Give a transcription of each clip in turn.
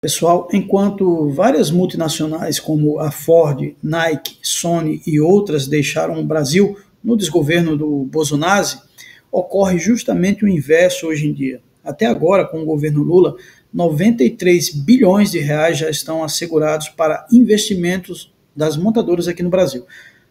Pessoal, enquanto várias multinacionais como a Ford, Nike, Sony e outras deixaram o Brasil no desgoverno do Bolsonaro, ocorre justamente o inverso hoje em dia. Até agora, com o governo Lula, 93 bilhões de reais já estão assegurados para investimentos das montadoras aqui no Brasil.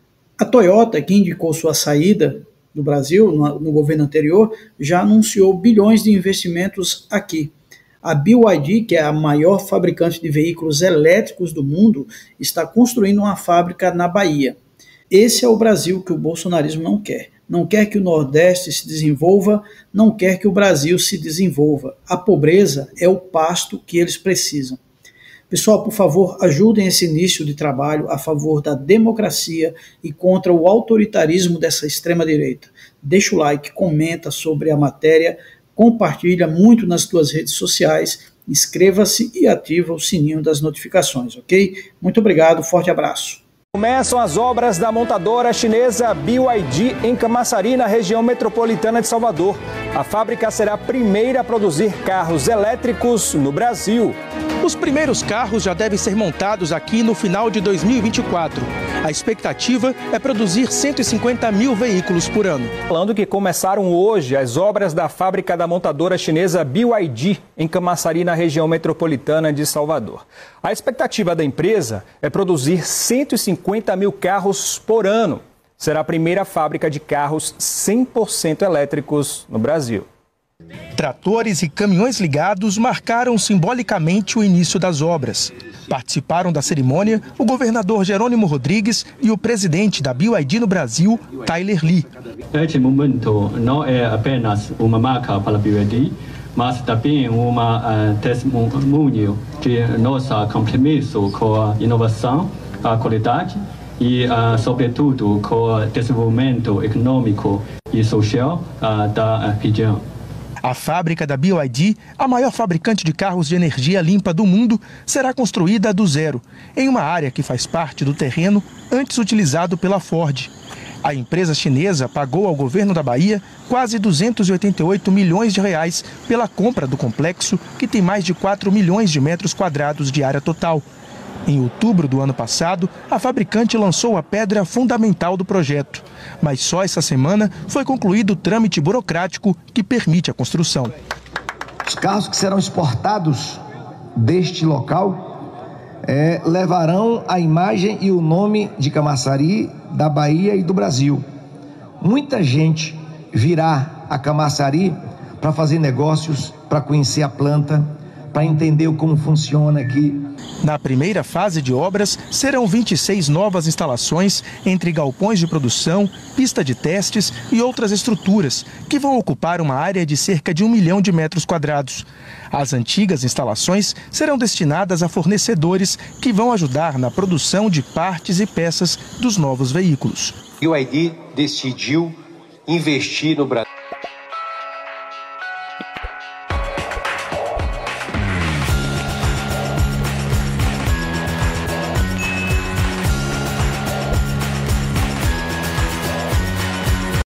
A Toyota, que indicou sua saída do Brasil no governo anterior, já anunciou bilhões de investimentos aqui. A BYD, que é a maior fabricante de veículos elétricos do mundo, está construindo uma fábrica na Bahia. Esse é o Brasil que o bolsonarismo não quer. Não quer que o Nordeste se desenvolva, não quer que o Brasil se desenvolva. A pobreza é o pasto que eles precisam. Pessoal, por favor, ajudem esse início de trabalho a favor da democracia e contra o autoritarismo dessa extrema-direita. Deixa o like, comenta sobre a matéria, compartilha muito nas tuas redes sociais, inscreva-se e ativa o sininho das notificações, ok? Muito obrigado, forte abraço. Começam as obras da montadora chinesa BYD em Camaçari, na região metropolitana de Salvador. A fábrica será a primeira a produzir carros elétricos no Brasil. Os primeiros carros já devem ser montados aqui no final de 2024. A expectativa é produzir 150 mil veículos por ano. Falando que começaram hoje as obras da fábrica da montadora chinesa BYD em Camaçari, na região metropolitana de Salvador. A expectativa da empresa é produzir 150 mil carros por ano. Será a primeira fábrica de carros 100% elétricos no Brasil. Tratores e caminhões ligados marcaram simbolicamente o início das obras. Participaram da cerimônia o governador Jerônimo Rodrigues e o presidente da BYD no Brasil, Tyler Lee. Este momento não é apenas uma marca para a BYD, mas também uma testemunho de nosso compromisso com a inovação, a qualidade e, sobretudo, com o desenvolvimento econômico e social da região. A fábrica da BYD, a maior fabricante de carros de energia limpa do mundo, será construída do zero, em uma área que faz parte do terreno antes utilizado pela Ford. A empresa chinesa pagou ao governo da Bahia quase 288 milhões de reais pela compra do complexo, que tem mais de 4 milhões de metros quadrados de área total. Em outubro do ano passado, a fabricante lançou a pedra fundamental do projeto. Mas só essa semana foi concluído o trâmite burocrático que permite a construção. Os carros que serão exportados deste local levarão a imagem e o nome de Camaçari, da Bahia e do Brasil. Muita gente virá a Camaçari para fazer negócios, para conhecer a planta, para entender como funciona aqui. Na primeira fase de obras, serão 26 novas instalações entre galpões de produção, pista de testes e outras estruturas, que vão ocupar uma área de cerca de 1 milhão de metros quadrados. As antigas instalações serão destinadas a fornecedores que vão ajudar na produção de partes e peças dos novos veículos. BYD decidiu investir no Brasil.